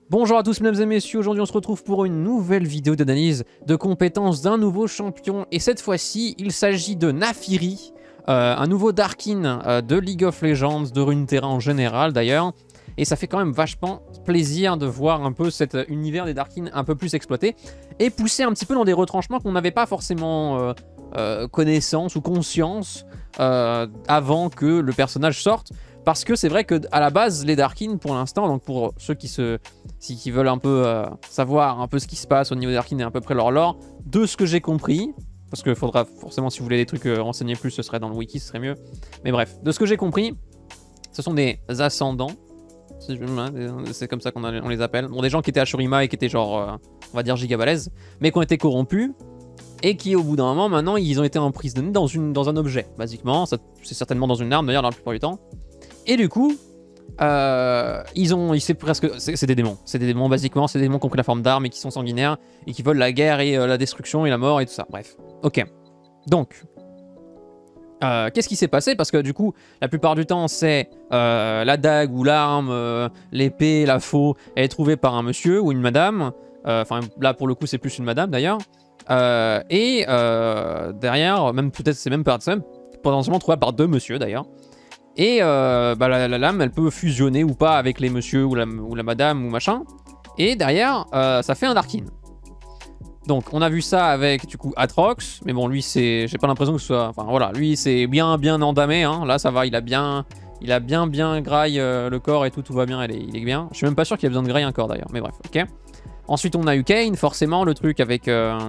Bonjour à tous mesdames et messieurs, aujourd'hui on se retrouve pour une nouvelle vidéo d'analyse de compétences d'un nouveau champion. Et cette fois-ci, il s'agit de Naafiri, un nouveau Darkin de League of Legends, de Runeterra en général d'ailleurs. Et ça fait quand même vachement plaisir de voir un peu cet univers des Darkin un peu plus exploité. Et poussé un petit peu dans des retranchements qu'on n'avait pas forcément connaissance ou conscience avant que le personnage sorte. Parce que c'est vrai que à la base, les Darkin, pour l'instant, donc pour ceux qui veulent un peu savoir un peu ce qui se passe au niveau des Darkin et à peu près leur lore, de ce que j'ai compris, parce qu'il faudra forcément, si vous voulez des trucs renseigner plus, ce serait dans le wiki, ce serait mieux. Mais bref, de ce que j'ai compris, ce sont des ascendants, c'est comme ça qu'on les appelle. Bon, des gens qui étaient à Shurima et qui étaient genre, on va dire giga balèzes, mais qui ont été corrompus. Et qui, au bout d'un moment, maintenant, ils ont été emprisonnés dans un objet, basiquement. C'est certainement dans une arme, d'ailleurs, la plupart du temps. Et du coup, c'est des démons. C'est des démons, basiquement. C'est des démons qui ont pris la forme d'armes et qui sont sanguinaires. Et qui veulent la guerre et la destruction et la mort et tout ça. Bref. Ok. Donc, qu'est-ce qui s'est passé? Parce que du coup, la plupart du temps, c'est la dague ou l'arme, l'épée, la faux, elle est trouvée par un monsieur ou une madame. Enfin, là, pour le coup, c'est plus une madame, d'ailleurs. Derrière, même peut-être c'est même potentiellement trouvé par deux monsieur d'ailleurs. Et la lame, elle peut fusionner ou pas avec les messieurs ou la madame ou machin. Et derrière, ça fait un Darkin. Donc on a vu ça avec du coup Atrox, mais bon lui c'est, j'ai pas l'impression que ce soit, enfin voilà, lui c'est bien endamé, hein. Là ça va, il a bien graille le corps et tout va bien, il est bien. Je suis même pas sûr qu'il a besoin de graille un corps d'ailleurs, mais bref, ok. Ensuite, on a eu Kayn, forcément, le truc avec tout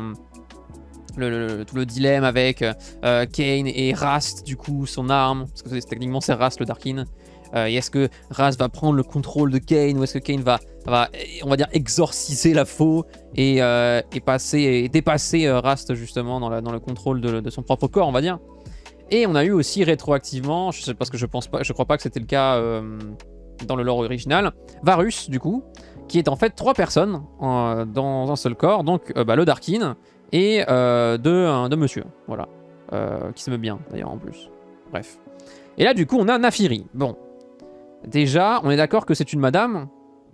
le dilemme avec Kayn et Rast, du coup, son arme. Parce que techniquement, c'est Rast le Darkin. Et est-ce que Rast va prendre le contrôle de Kayn ou est-ce que Kayn va, on va dire, exorciser la faux et dépasser Rast, justement, dans le contrôle de son propre corps, on va dire. Et on a eu aussi rétroactivement, je sais parce que je crois pas que c'était le cas dans le lore original, Varus, du coup, qui est en fait 3 personnes dans un seul corps, donc le Darkin et deux monsieur, voilà, qui se met bien d'ailleurs en plus, bref. Et là du coup on a Naafiri, bon, déjà on est d'accord que c'est une madame,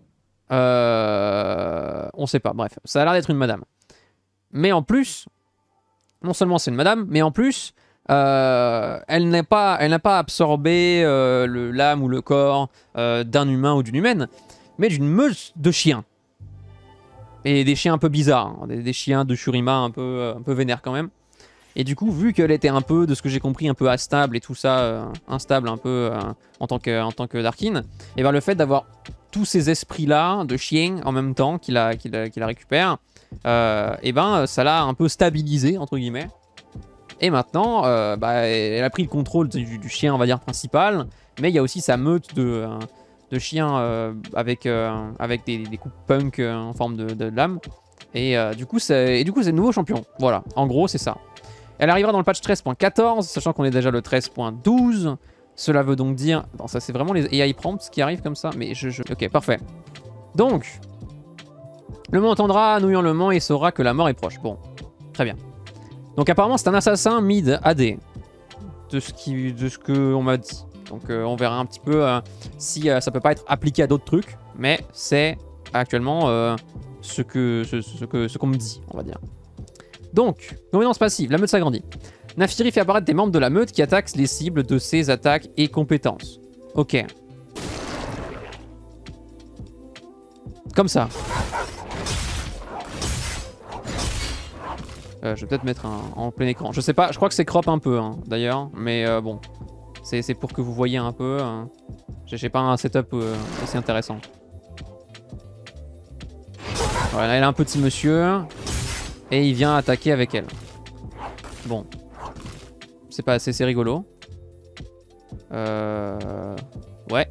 on sait pas, bref, ça a l'air d'être une madame. Mais en plus, non seulement c'est une madame, mais en plus, elle n'a pas absorbé l'âme ou le corps d'un humain ou d'une humaine, mais d'une meute de chiens. Et des chiens un peu bizarres, hein, des chiens de Shurima un peu vénères quand même. Et du coup, vu qu'elle était un peu, de ce que j'ai compris, un peu instable et tout ça, instable un peu en tant que Darkin, et ben le fait d'avoir tous ces esprits-là de chiens en même temps qu'il récupère, et ben ça l'a un peu stabilisé, entre guillemets. Et maintenant, elle a pris le contrôle du chien, on va dire, principal, mais il y a aussi sa meute de chiens avec des coups punk en forme de lame. Et du coup, c'est le nouveau champion. Voilà, en gros, c'est ça. Elle arrivera dans le patch 13.14, sachant qu'on est déjà le 13.12. Cela veut donc dire... Attends, ça, c'est vraiment les AI prompts qui arrivent comme ça. Mais ok, parfait. Donc, le mot entendra, nous hurlements, et saura que la mort est proche. Bon, très bien. Donc apparemment, c'est un assassin mid AD. De ce qu'on m'a dit. Donc on verra un petit peu si ça peut pas être appliqué à d'autres trucs, mais c'est actuellement ce qu'on me dit, on va dire. Donc, compétence passive, la meute s'agrandit. Naafiri fait apparaître des membres de la meute qui attaquent les cibles de ses attaques et compétences. Ok. Comme ça. Je vais peut-être mettre en plein écran. Je sais pas, je crois que c'est crop un peu, hein, d'ailleurs, mais bon. C'est pour que vous voyez un peu. J'ai pas un setup aussi intéressant. Voilà, elle a un petit monsieur. Et il vient attaquer avec elle. Bon. C'est rigolo. Ouais.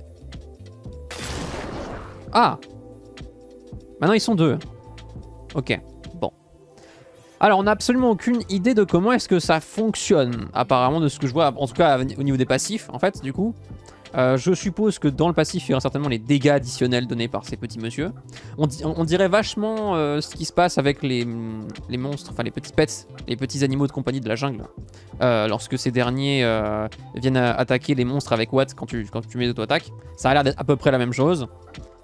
Ah! Maintenant ils sont deux. Ok. Bon. Alors on n'a absolument aucune idée de comment est-ce que ça fonctionne. Apparemment de ce que je vois, en tout cas au niveau des passifs en fait du coup. Je suppose que dans le passif il y aura certainement les dégâts additionnels donnés par ces petits messieurs. On dirait vachement ce qui se passe avec les monstres, enfin les petits pets, les petits animaux de compagnie de la jungle. Lorsque ces derniers viennent attaquer les monstres avec Watt quand tu mets d'auto-attaque. Ça a l'air d'être à peu près la même chose.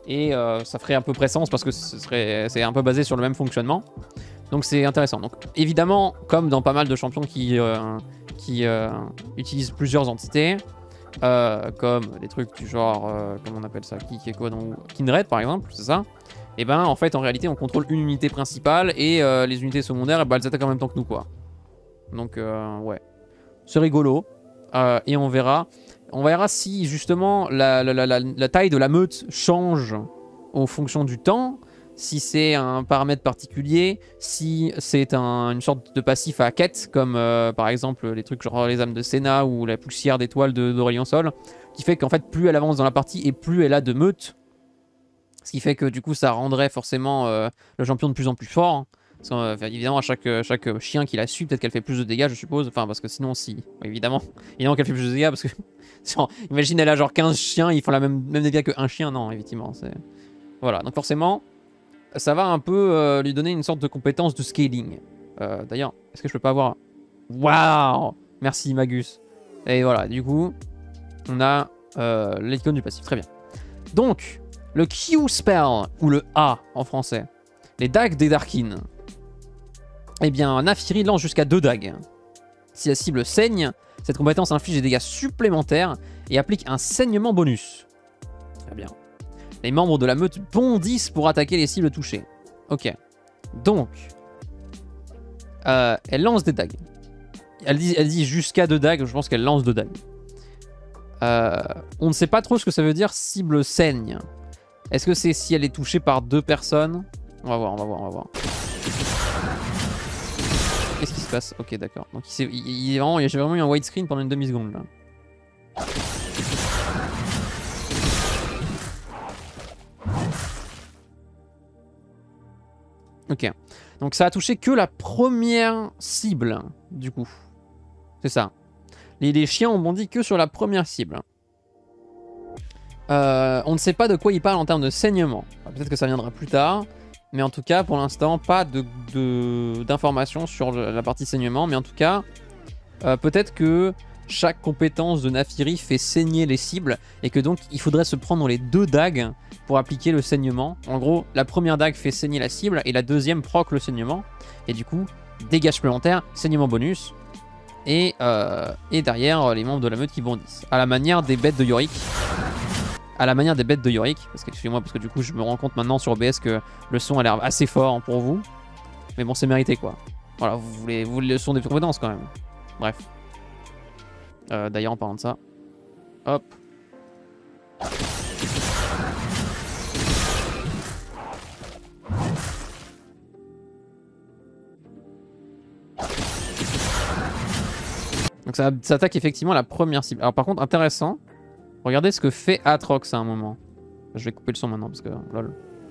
Et ça ferait à peu près sens parce que c'est un peu basé sur le même fonctionnement. Donc c'est intéressant. Donc évidemment, comme dans pas mal de champions qui utilisent plusieurs entités, comme des trucs du genre, comment on appelle ça, Kindred par exemple, c'est ça. Et ben en fait en réalité on contrôle une unité principale et les unités secondaires et ben, elles attaquent en même temps que nous quoi. Donc ouais, c'est rigolo et on verra si justement la taille de la meute change en fonction du temps, si c'est un paramètre particulier, si c'est une sorte de passif à quête comme par exemple les trucs genre les âmes de Senna ou la poussière d'étoiles d'Aurélien Sol, qui fait qu'en fait plus elle avance dans la partie et plus elle a de meutes. Ce qui fait que du coup ça rendrait forcément le champion de plus en plus fort. Parce que, évidemment à chaque chien qui la suit, peut-être qu'elle fait plus de dégâts je suppose. Enfin parce que sinon si... évidemment qu'elle fait plus de dégâts parce que... imagine elle a genre 15 chiens, ils font la même dégâts qu'un chien. Non effectivement c'est... Voilà donc forcément ça va un peu lui donner une sorte de compétence de scaling. D'ailleurs est-ce que je peux pas avoir... Waouh. Merci Magus. Et voilà du coup on a l'icône du passif. Très bien. Donc... le Q spell, ou le A en français, les dagues des Darkin. Eh bien, Naafiri lance jusqu'à 2 dagues. Si la cible saigne, cette compétence inflige des dégâts supplémentaires et applique un saignement bonus. Très bien. Les membres de la meute bondissent pour attaquer les cibles touchées. Ok. Donc, elle lance des dagues. Elle dit jusqu'à 2 dagues, je pense qu'elle lance 2 dagues. On ne sait pas trop ce que ça veut dire cible saigne. Est-ce que c'est si elle est touchée par 2 personnes? On va voir. Qu'est-ce qui se passe? Ok, d'accord. Donc j'ai vraiment eu un widescreen pendant une demi-seconde là. Ok. Donc ça a touché que la première cible, du coup. C'est ça. Les chiens ont bondi que sur la première cible. On ne sait pas de quoi il parle en termes de saignement. Peut-être que ça viendra plus tard. Mais en tout cas, pour l'instant, pas d'informations sur la partie saignement. Mais en tout cas, peut-être que chaque compétence de Naafiri fait saigner les cibles. Et que donc, il faudrait se prendre les 2 dagues pour appliquer le saignement. En gros, la première dague fait saigner la cible. Et la deuxième proc le saignement. Et du coup, dégâts supplémentaires, saignement bonus. Et derrière, les membres de la meute qui bondissent. À la manière des bêtes de Yorick. Parce que excusez-moi, parce que du coup je me rends compte maintenant sur OBS que le son a l'air assez fort pour vous. Mais bon, c'est mérité quoi. Voilà, vous voulez le son des compétences quand même. Bref. D'ailleurs, en parlant de ça. Hop. Donc ça attaque effectivement la première cible. Alors par contre, intéressant. Regardez ce que fait Atrox à un moment. Je vais couper le son maintenant parce que... lol.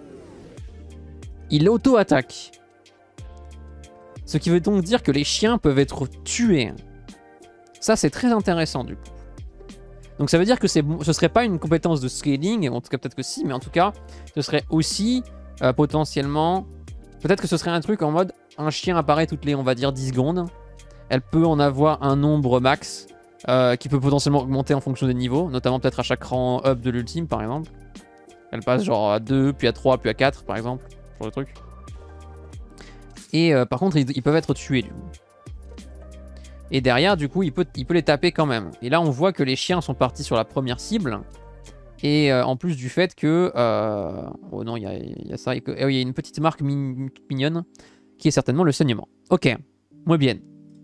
Il auto-attaque. Ce qui veut donc dire que les chiens peuvent être tués. Ça, c'est très intéressant du coup. Donc ça veut dire que ce serait pas une compétence de scaling. En tout cas, peut-être que si. Mais en tout cas, ce serait aussi potentiellement... Peut-être que ce serait un truc en mode... Un chien apparaît toutes les, on va dire, 10 secondes. Elle peut en avoir un nombre max. Qui peut potentiellement augmenter en fonction des niveaux, notamment peut-être à chaque rang up de l'ultime par exemple. Elle passe genre à 2, puis à 3, puis à 4 par exemple, pour le truc. Et par contre ils peuvent être tués du coup. Et derrière du coup il peut les taper quand même. Et là on voit que les chiens sont partis sur la première cible. Et en plus du fait que... oh non il y a ça, il y a une petite marque mignonne qui est certainement le saignement. Ok, muy bien.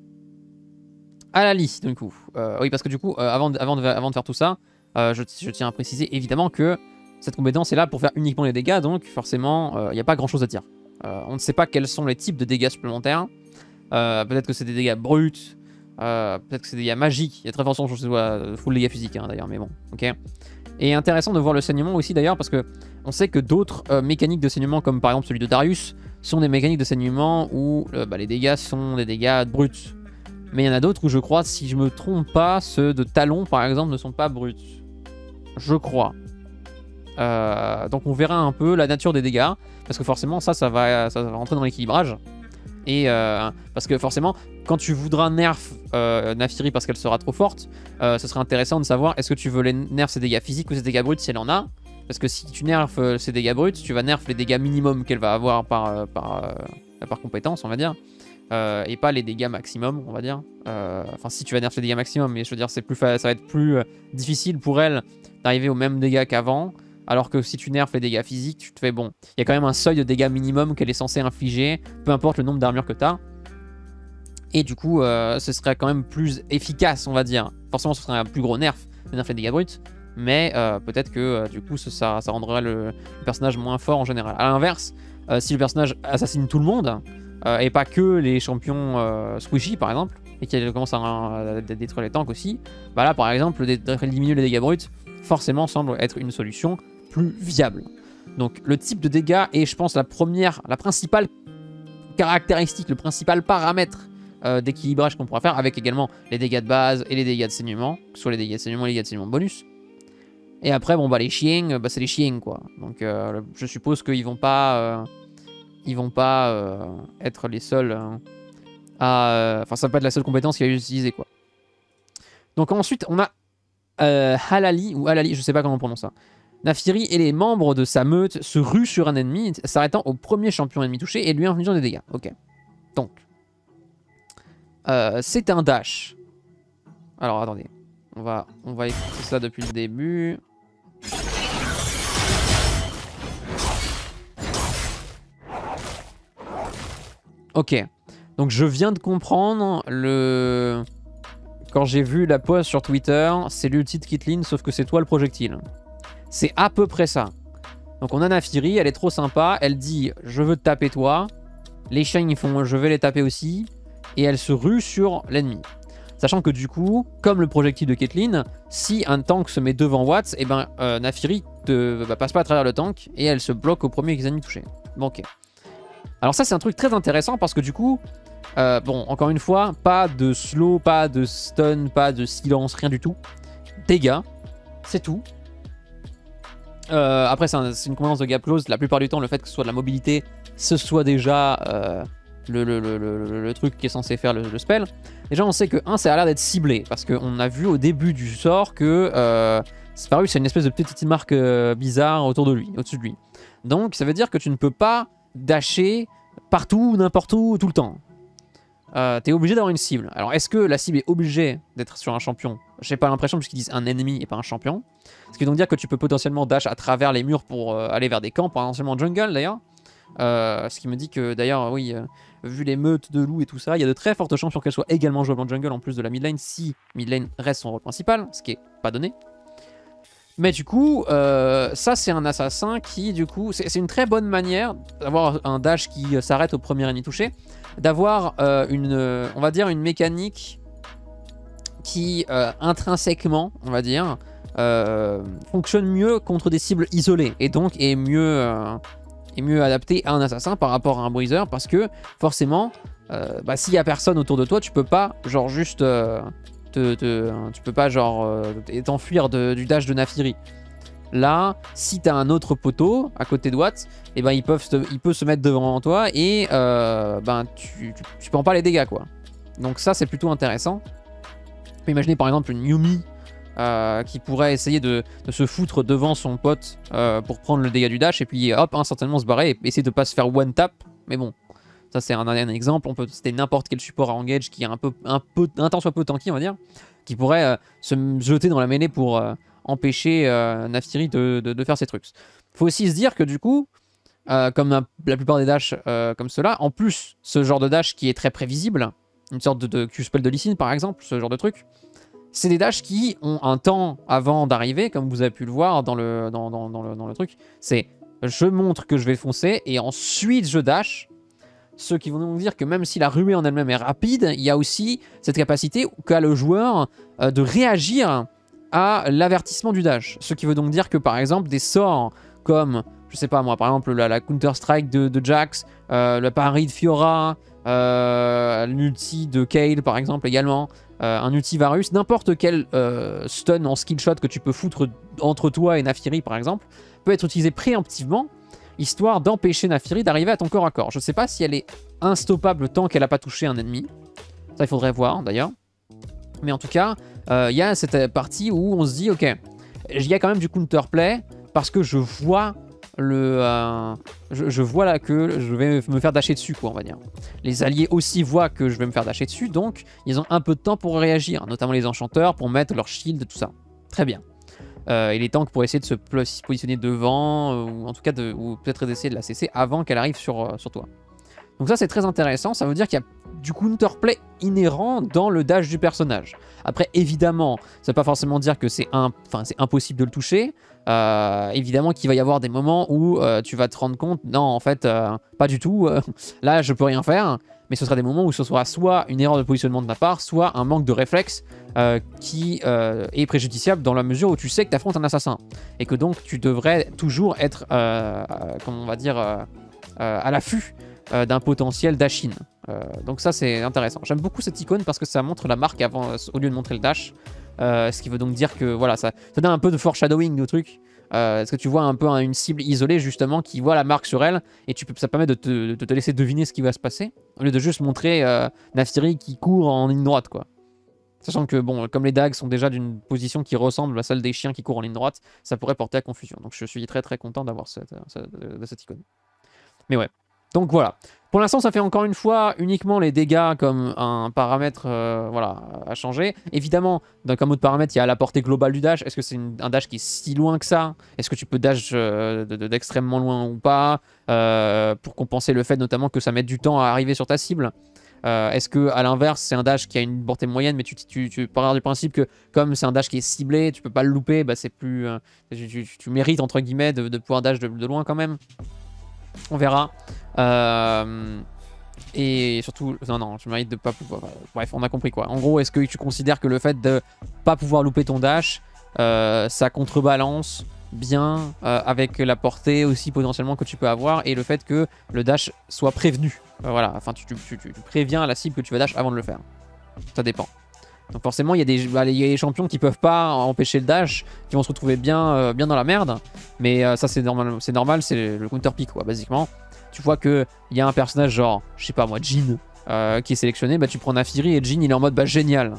À la liste du coup. Oui parce que du coup avant de faire tout ça, je tiens à préciser évidemment que cette compétence est là pour faire uniquement les dégâts, donc forcément il n'y a pas grand chose à dire. On ne sait pas quels sont les types de dégâts supplémentaires. Peut-être que c'est des dégâts bruts, peut-être que c'est des dégâts magiques. Il y a très fortement que ce soit full dégâts physiques hein, d'ailleurs, mais bon, ok. Et intéressant de voir le saignement aussi d'ailleurs parce que on sait que d'autres mécaniques de saignement comme par exemple celui de Darius sont des mécaniques de saignement où les dégâts sont des dégâts bruts. Mais il y en a d'autres où je crois, si je me trompe pas, ceux de Talon par exemple ne sont pas bruts. Je crois. Donc on verra un peu la nature des dégâts. Parce que forcément ça va rentrer dans l'équilibrage. Et parce que forcément, quand tu voudras nerf Naafiri parce qu'elle sera trop forte, ce serait intéressant de savoir est-ce que tu veux les nerf ses dégâts physiques ou ses dégâts bruts si elle en a. Parce que si tu nerfs ses dégâts bruts, tu vas nerf les dégâts minimum qu'elle va avoir par compétence, on va dire. Et pas les dégâts maximum, on va dire. Enfin, si tu vas nerf les dégâts maximum, mais je veux dire, ça va être plus difficile pour elle d'arriver aux mêmes dégâts qu'avant. Alors que si tu nerfs les dégâts physiques, tu te fais bon. Il y a quand même un seuil de dégâts minimum qu'elle est censée infliger, peu importe le nombre d'armures que tu as. Et du coup, ce serait quand même plus efficace, on va dire. Forcément, ce serait un plus gros nerf de nerf les dégâts bruts. Mais peut-être que du coup, ça rendrait le personnage moins fort en général. A l'inverse, si le personnage assassine tout le monde, et pas que les champions squishy par exemple, et qu'il commence à détruire les tanks aussi, bah là par exemple, diminuer les dégâts bruts, forcément semble être une solution plus viable. Donc le type de dégâts est, je pense, la principale caractéristique, le principal paramètre d'équilibrage qu'on pourra faire, avec également les dégâts de base et les dégâts de saignement, que ce soit les dégâts de saignement et les dégâts de saignement bonus. Et après, bon bah les chiens, bah, c'est les chiens quoi. Donc je suppose qu'ils vont pas être les seuls à... Enfin, ça va pas être la seule compétence qu'il va utiliser quoi. Donc ensuite, on a Halali, ou Halali, je sais pas comment on prononce ça. Naafiri et les membres de sa meute se ruent sur un ennemi, s'arrêtant au premier champion ennemi touché et lui infligeant des dégâts. Ok. Donc, c'est un dash. Alors, attendez. On va écouter ça depuis le début. Ok. Donc, je viens de comprendre le... Quand j'ai vu la post sur Twitter, c'est l'ulti de Caitlyn, sauf que c'est toi le projectile. C'est à peu près ça. Donc on a Naafiri, elle est trop sympa, elle dit « je veux te taper toi ». Les chiens ils font « je vais les taper aussi ». Et elle se rue sur l'ennemi. Sachant que du coup, comme le projectile de Caitlyn, si un tank se met devant Watts, et ben Naafiri passe pas à travers le tank et elle se bloque au premier ennemi touché. Bon ok. Alors ça c'est un truc très intéressant parce que du coup... bon, encore une fois, pas de slow, pas de stun, pas de silence, rien du tout. Dégâts, c'est tout. Après, c'est une compétence de gap close. La plupart du temps, le fait que ce soit de la mobilité, ce soit déjà le truc qui est censé faire le spell. Déjà, on sait que ça a l'air d'être ciblé. Parce qu'on a vu au début du sort que Sparus a une espèce de petite marque bizarre autour de lui, au-dessus de lui. Donc, ça veut dire que tu ne peux pas dasher partout, n'importe où, tout le temps. T'es obligé d'avoir une cible. Alors est-ce que la cible est obligée d'être sur un champion? J'ai pas l'impression puisqu'ils disent un ennemi et pas un champion. Ce qui veut donc dire que tu peux potentiellement dash à travers les murs pour aller vers des camps, potentiellement jungle d'ailleurs. Ce qui me dit que d'ailleurs, oui, vu les meutes de loups et tout ça, il y a de très fortes chances pour qu'elle soit également jouable en jungle en plus de la mid lane si mid lane reste son rôle principal, ce qui est pas donné. Mais du coup, ça c'est un assassin qui du coup, c'est une très bonne manière d'avoir un dash qui s'arrête au premier ennemi touché, d'avoir on va dire une mécanique qui intrinsèquement, on va dire, fonctionne mieux contre des cibles isolées et donc est mieux adaptée à un assassin par rapport à un bruiser parce que forcément, s'il y a personne autour de toi, tu peux pas genre juste tu peux pas genre t'enfuir du dash de Naafiri. Là, si t'as un autre poteau à côté de Watts, et ben il peut se mettre devant toi et tu prends pas les dégâts quoi. Donc ça c'est plutôt intéressant. On peut imaginer par exemple une Yumi qui pourrait essayer de se foutre devant son pote pour prendre le dégât du dash et puis hop instantanément se barrer et essayer de pas se faire one tap. Mais bon, ça c'est un exemple. On peut citer n'importe quel support à engage qui est un tant soit peu tanky on va dire, qui pourrait se jeter dans la mêlée pour empêcher Naafiri de faire ses trucs. Faut aussi se dire que du coup, comme la plupart des dashs comme cela, en plus ce genre de dash qui est très prévisible, une sorte de Q-spell de Lee Sin par exemple, ce genre de truc, c'est des dashs qui ont un temps avant d'arriver, comme vous avez pu le voir dans le truc. C'est je montre que je vais foncer et ensuite je dash. Ce qui vont donc dire que même si la ruée en elle-même est rapide, il y a aussi cette capacité qu'a le joueur de réagir à l'avertissement du dash. Ce qui veut donc dire que par exemple des sorts comme, je sais pas moi, par exemple la Counter Strike de Jax, le pari de Fiora, l'ulti de Kayle par exemple également, un ulti Varus, n'importe quel stun en skill shot que tu peux foutre entre toi et Naafiri par exemple, peut être utilisé préemptivement, histoire d'empêcher Naafiri d'arriver à ton corps à corps. Je sais pas si elle est instoppable tant qu'elle n'a pas touché un ennemi. Ça il faudrait voir d'ailleurs. Mais en tout cas, il y a cette partie où on se dit ok, il y a quand même du counterplay, parce que je vois je vois là que je vais me faire dasher dessus, quoi, on va dire. Les alliés aussi voient que je vais me faire dasher dessus, donc ils ont un peu de temps pour réagir, notamment les enchanteurs, pour mettre leur shield, tout ça. Très bien. Et les tanks pour essayer de se positionner devant, ou en tout cas, ou peut-être d'essayer de la cesser avant qu'elle arrive sur toi. Donc ça c'est très intéressant, ça veut dire qu'il y a du counterplay inhérent dans le dash du personnage. Après évidemment, ça ne veut pas forcément dire que c'est impossible de le toucher. Évidemment qu'il va y avoir des moments où tu vas te rendre compte, non en fait pas du tout, là je peux rien faire. Mais ce sera des moments où ce sera soit une erreur de positionnement de ta part, soit un manque de réflexe qui est préjudiciable dans la mesure où tu sais que tu affrontes un assassin. Et que donc tu devrais toujours être, comment on va dire, à l'affût d'un potentiel dash-in. Donc ça c'est intéressant. J'aime beaucoup cette icône parce que ça montre la marque avant, au lieu de montrer le dash. Ce qui veut donc dire que voilà, ça donne un peu de foreshadowing au truc. Est-ce que tu vois un peu une cible isolée justement qui voit la marque sur elle et ça permet de te laisser deviner ce qui va se passer au lieu de juste montrer Naftiri qui court en ligne droite, quoi. Sachant que bon, comme les dagues sont déjà d'une position qui ressemble à celle des chiens qui courent en ligne droite, ça pourrait porter à confusion. Donc je suis très très content d'avoir cette icône. Mais ouais. Donc voilà. Pour l'instant, ça fait encore une fois uniquement les dégâts comme un paramètre voilà, à changer. Évidemment, comme autre paramètre, il y a la portée globale du dash. Est-ce que c'est un dash qui est si loin que ça? Est-ce que tu peux dash d'extrêmement loin ou pas pour compenser le fait notamment que ça mette du temps à arriver sur ta cible? Est-ce que à l'inverse, c'est un dash qui a une portée moyenne, mais tu pars du principe que comme c'est un dash qui est ciblé, tu peux pas le louper, bah c'est plus, tu mérites entre guillemets de pouvoir dash de loin quand même. On verra. Et surtout, non, tu mérites de pas pouvoir. Bref, on a compris quoi. En gros, est-ce que tu considères que le fait de pas pouvoir louper ton dash, ça contrebalance bien avec la portée aussi potentiellement que tu peux avoir et le fait que le dash soit prévenu. Voilà, enfin, tu préviens la cible que tu vas dash avant de le faire. Ça dépend. Donc forcément, il y a des champions qui peuvent pas empêcher le dash, qui vont se retrouver bien dans la merde. Mais ça, c'est normal, c'est le counter pick, quoi, basiquement. Tu vois qu'il y a un personnage genre, je sais pas moi, Jhin, qui est sélectionné, bah tu prends Naafiri et Jhin, il est en mode, bah génial.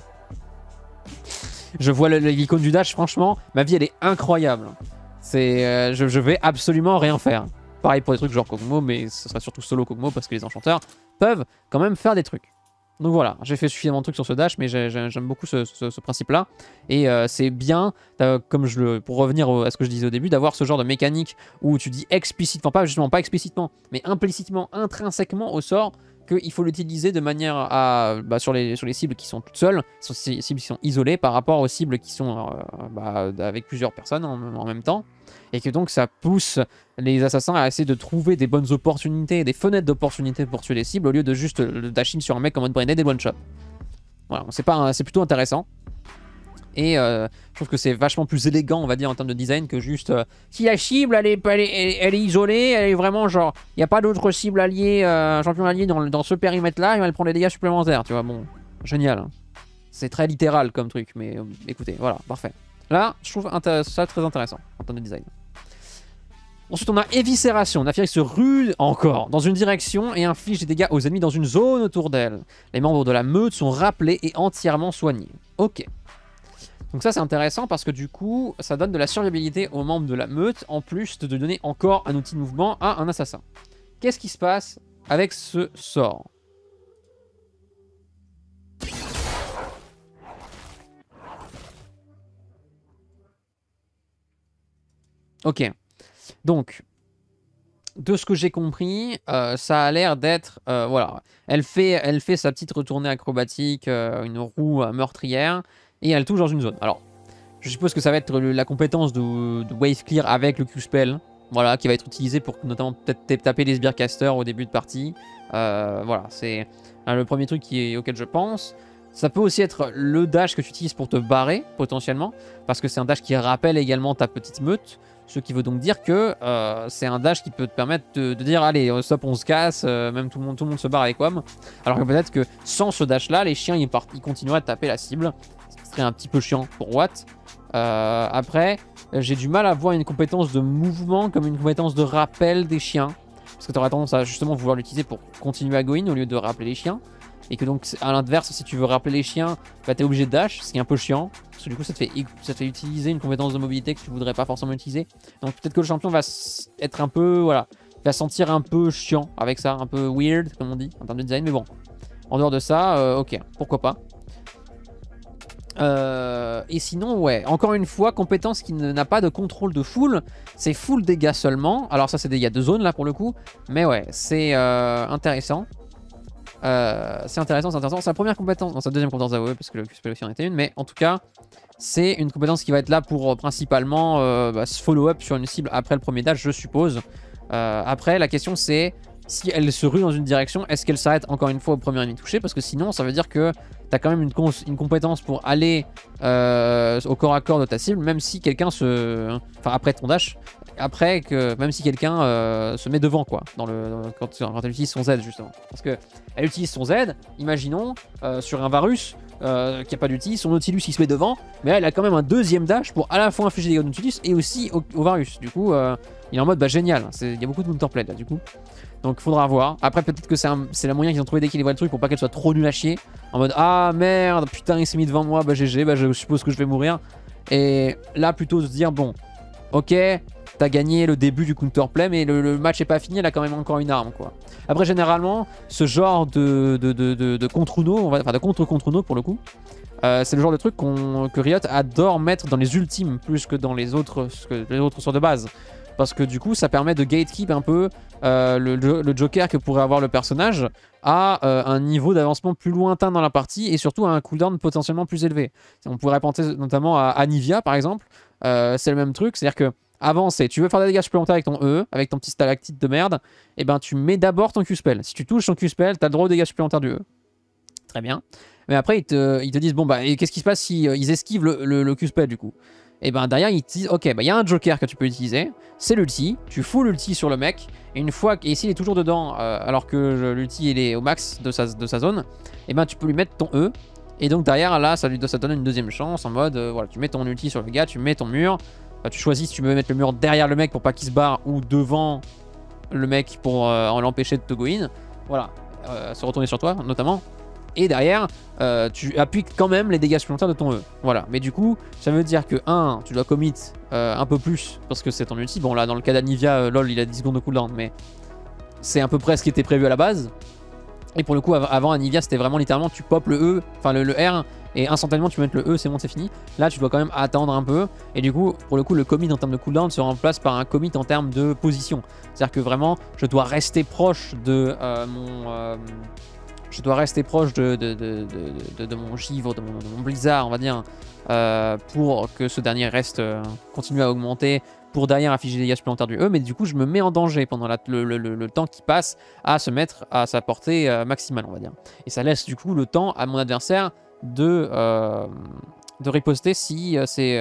Je vois l'icône du dash, franchement, ma vie, elle est incroyable. Je vais absolument rien faire. Pareil pour des trucs genre Kog'Maw, mais ce sera surtout solo Kog'Maw parce que les enchanteurs peuvent quand même faire des trucs. Donc voilà, j'ai fait suffisamment de trucs sur ce dash, mais j'aime beaucoup ce principe-là. Et c'est bien, pour revenir à ce que je disais au début, d'avoir ce genre de mécanique où tu dis explicitement, pas explicitement, mais implicitement, intrinsèquement au sort, qu'il faut l'utiliser de manière à, sur les cibles qui sont toutes seules, sur les cibles qui sont isolées, par rapport aux cibles qui sont avec plusieurs personnes en même temps. Et que donc ça pousse les assassins à essayer de trouver des bonnes opportunités, des fenêtres d'opportunités pour tuer les cibles au lieu de juste le dash in sur un mec en mode brain dead et one shot. Voilà, c'est plutôt intéressant. Et je trouve que c'est vachement plus élégant, on va dire, en termes de design que juste si la cible elle est isolée, elle est vraiment genre, il n'y a pas d'autres cibles alliées, champions alliés dans ce périmètre là, et elle prend des dégâts supplémentaires, tu vois. Bon, génial. Hein. C'est très littéral comme truc, mais écoutez, voilà, parfait. Là, je trouve ça très intéressant en termes de design. Ensuite, on a Éviscération. Naafiri se rue encore dans une direction et inflige des dégâts aux ennemis dans une zone autour d'elle. Les membres de la meute sont rappelés et entièrement soignés. Ok. Donc ça, c'est intéressant parce que du coup, ça donne de la survivabilité aux membres de la meute, en plus de donner encore un outil de mouvement à un assassin. Qu'est-ce qui se passe avec ce sort ? Ok. Donc, de ce que j'ai compris, ça a l'air d'être... voilà. Elle fait sa petite retournée acrobatique, une roue meurtrière, et elle touche dans une zone. Alors, je suppose que ça va être la compétence de Wave Clear avec le Q-Spell, voilà, qui va être utilisée pour notamment peut-être taper les Spearcasters au début de partie. Voilà, c'est le premier truc auquel je pense. Ça peut aussi être le dash que tu utilises pour te barrer, potentiellement, parce que c'est un dash qui rappelle également ta petite meute. Ce qui veut donc dire que c'est un dash qui peut te permettre de dire allez stop, on se casse, même tout le monde se barre avec WAM. Alors que peut-être que sans ce dash là, les chiens ils continueraient à taper la cible. Ce serait un petit peu chiant pour Watt. Après, j'ai du mal à voir une compétence de mouvement comme une compétence de rappel des chiens. Parce que tu aurais tendance à justement vouloir l'utiliser pour continuer à go in au lieu de rappeler les chiens. et que donc à l'inverse, si tu veux rappeler les chiens, bah, t'es obligé de dash, ce qui est un peu chiant, parce que du coup ça te fait utiliser une compétence de mobilité que tu voudrais pas forcément utiliser. Donc peut-être que le champion va être un peu, voilà, va sentir un peu chiant avec ça, un peu weird comme on dit en termes de design, mais bon, en dehors de ça, ok, pourquoi pas. Et sinon, ouais, encore une fois, compétence qui n'a pas de contrôle de full, c'est full dégâts seulement. Alors ça, c'est des dégâts de zone là pour le coup, mais ouais, c'est intéressant. C'est intéressant, c'est intéressant. Sa première compétence, non, sa deuxième compétence d'AOE, parce que le Q-Spell aussi en était une, mais en tout cas, c'est une compétence qui va être là pour principalement se follow-up sur une cible après le premier dash, je suppose. Après, la question c'est si elle se rue dans une direction, est-ce qu'elle s'arrête encore une fois au premier ennemi touché? Parce que sinon, ça veut dire que tu as quand même une compétence pour aller au corps à corps de ta cible, même si quelqu'un se... Enfin, après ton dash, après que... Même si quelqu'un se met devant, quoi, quand elle utilise son Z, justement. Parce que elle utilise son Z, imaginons, sur un Varus, qui a pas d'ulti, son Nautilus il se met devant, mais elle a quand même un deuxième dash pour à la fois infliger des dégâts au Nautilus et aussi au Varus. Du coup, il est en mode bah génial, il y a beaucoup de counterplay là du coup. Donc faudra voir. Après peut-être que c'est la moyen qu'ils ont trouvé d'équilibrer le truc pour pas qu'elle soit trop nulle à chier. En mode ah merde, putain il s'est mis devant moi, bah GG, bah je suppose que je vais mourir. Et là plutôt se dire bon, ok, t'as gagné le début du counterplay mais le match est pas fini, elle a quand même encore une arme quoi. Après généralement ce genre de contre-uno, enfin de contre-contre-uno pour le coup, c'est le genre de truc que Riot adore mettre dans les ultimes plus que dans les autres sorts de base. Parce que du coup ça permet de gatekeep un peu le joker que pourrait avoir le personnage à un niveau d'avancement plus lointain dans la partie et surtout à un cooldown potentiellement plus élevé. On pourrait penser notamment à Anivia par exemple, c'est le même truc, c'est-à-dire que avant c'est tu veux faire des dégâts supplémentaires avec ton E, avec ton petit stalactite de merde, et ben tu mets d'abord ton Q-Spell. Si tu touches ton Q-Spell, t'as le droit aux dégâts supplémentaires du E. Très bien. Mais après ils te disent bon bah et qu'est-ce qui se passe si ils esquivent le Q-Spell du coup? Et ben derrière ils te disent ok bah il y a un joker que tu peux utiliser, c'est l'ulti, tu fous l'ulti sur le mec, et une fois et s'il est toujours dedans alors que l'ulti il est au max de sa zone, et ben tu peux lui mettre ton E, et donc derrière là ça donne une deuxième chance en mode voilà tu mets ton ulti sur le gars, tu mets ton mur, tu choisis si tu veux mettre le mur derrière le mec pour pas qu'il se barre ou devant le mec pour l'empêcher de te go in, voilà, se retourner sur toi notamment. Et derrière, tu appuies quand même les dégâts supplémentaires de ton E. Voilà. Mais du coup, ça veut dire que 1, tu dois commit un peu plus parce que c'est ton ulti. Bon, là, dans le cas d'Anivia, LOL, il a 10 secondes de cooldown, mais c'est à peu près ce qui était prévu à la base. Et pour le coup, avant Anivia, c'était vraiment littéralement tu pop le E, enfin le R, et instantanément tu peux mettre le E, c'est bon, c'est fini. Là, tu dois quand même attendre un peu. Et du coup, pour le coup, le commit en termes de cooldown se remplace par un commit en termes de position. C'est-à-dire que vraiment, je dois rester proche de je dois rester proche de mon givre, de mon blizzard, on va dire, pour que ce dernier reste continue à augmenter, pour derrière afficher des dégâts supplémentaires du E, mais du coup je me mets en danger pendant le temps qui passe à se mettre à sa portée maximale, on va dire. Et ça laisse du coup le temps à mon adversaire de riposter si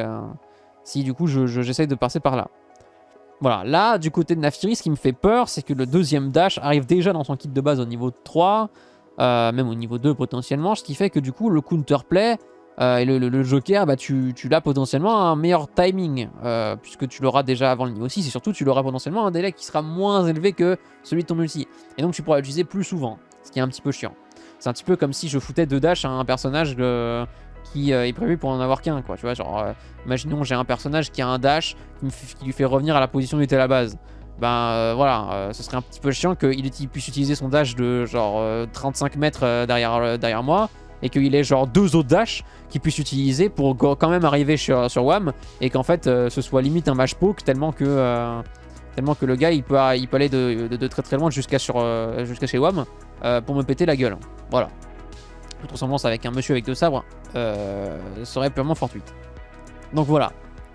du coup j'essaye de passer par là. Voilà, là du côté de Naafiri, ce qui me fait peur, c'est que le deuxième dash arrive déjà dans son kit de base au niveau 3, même au niveau 2 potentiellement, ce qui fait que du coup le counterplay et le joker, bah, tu l'as potentiellement un meilleur timing, puisque tu l'auras déjà avant le niveau 6, et surtout tu l'auras potentiellement un délai qui sera moins élevé que celui de ton ulti. Et donc tu pourras l'utiliser plus souvent, ce qui est un petit peu chiant. C'est un petit peu comme si je foutais 2 dash à un personnage qui est prévu pour en avoir qu'un, quoi. Tu vois, genre, imaginons j'ai un personnage qui a un dash qui lui fait revenir à la position où il était à la base. Ben voilà, ce serait un petit peu chiant qu'il puisse utiliser son dash de genre 35 mètres derrière moi, et qu'il ait genre 2 autres dash qu'il puisse utiliser pour quand même arriver sur WAM, et qu'en fait ce soit limite un match poke tellement que le gars il peut aller de très très loin jusqu'à chez WAM pour me péter la gueule. Voilà. Toute ressemblance avec un monsieur avec 2 sabres serait purement fortuite. Donc voilà.